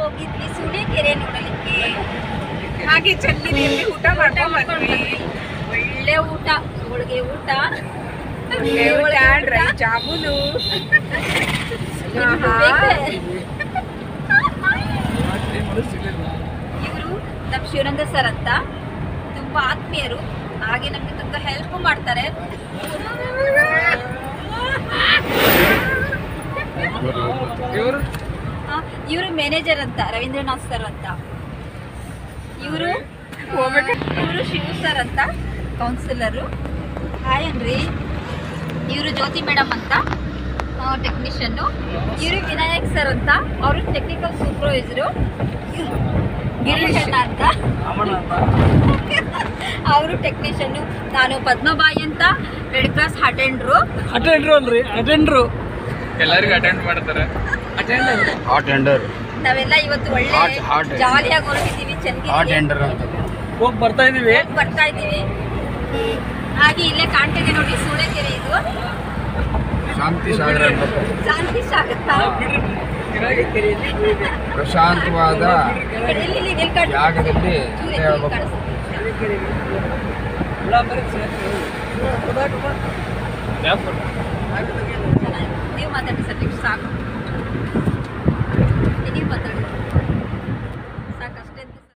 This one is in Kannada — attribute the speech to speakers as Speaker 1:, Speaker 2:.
Speaker 1: ಹೋಗಿದ್ವಿ ಸೂಳೆಕೆರೆ ನೋಡಲಿಕ್ಕೆ.
Speaker 2: ಹಾಗೆ ಚೆನ್ನೈಯಲ್ಲಿ ಊಟ ಮಾಡ್ಕೊಂಡ್ ಬಂದ್ವಿ.
Speaker 1: ಒಳ್ಳೆ ಊಟ, ಹೋಳಿಗೆ ಊಟ,
Speaker 2: ಡ್ರೈ ಜಾಮೂನು.
Speaker 1: ಇವರು ನಮ್ಮ ಶಿವನಂದ ಸರ್ ಅಂತ ತುಂಬಾ ಆತ್ಮೀಯರು, ಹಾಗೆ ನಮ್ಗೆ ತುಂಬಾ ಹೆಲ್ಪ್ ಮಾಡ್ತಾರೆ. ಇವರು ಮ್ಯಾನೇಜರ್ ಅಂತ ರವೀಂದ್ರನಾಥ್ ಸರ್ ಅಂತ. ಇವರು ಶಿವು ಸರ್ ಅಂತ ಕೌನ್ಸಿಲರು. ಹಾಯ್ ಅನ್ರಿ. ಇವರು ಜ್ಯೋತಿ ಮೇಡಮ್ ಅಂತ ಟೆಕ್ನಿಷಿಯನ್ನು. ಇವರು ವಿನಾಯಕ್ ಸರ್ ಅಂತ, ಅವರು ಟೆಕ್ನಿಕಲ್ ಸೂಪರ್ವೈಸರು. ಗಿರೀಶ್ ಅಣ್ಣ ಅಂತ ಅವರು ಟೆಕ್ನಿಷಿಯನ್ನು. ನಾನು ಪದ್ಮಬಾಯಿ ಅಂತ ರೆಡ್ ಕ್ರಾಸ್ ಅಟೆಂಡ್ರು
Speaker 3: ಅಲ್ರಿ, ಅಟೆಂಡ್ರು
Speaker 4: ಎಲ್ಲರಿಗೂ ಅಟೆಂಡ್ ಮಾಡ್ತಾರೆ.
Speaker 3: ಅಟೆಂಡರ್
Speaker 1: ನಾವೆಲ್ಲ ಇವತ್ತು ಒಳ್ಳೆ ಜಾಲಿಯಾಗಿ ಹೊರಟಿದ್ದೀವಿ. ಚೆನ್ನಾಗಿ
Speaker 3: ಹೋಗಿ ಬರ್ತಾ ಇದೀವಿ.
Speaker 1: ಹಾಗೆ ಇಲ್ಲೇ ಕಾಣ್ತಿದೆ ನೋಡಿ ಸೂಳೆಕೆರೆ. ಇದು
Speaker 3: ಶಾಂತಿ ಸಾಗರ,
Speaker 1: ಶಾಂತಿ ಸಾಗರ,
Speaker 3: ಪ್ರಶಾಂತವಾದ ಜಾಗದಲ್ಲಿ
Speaker 1: ನೀವು ಮಾತಾಡಿ ಸರ್, ಸಾಕು ನೀವು ಮಾತಾಡಿ.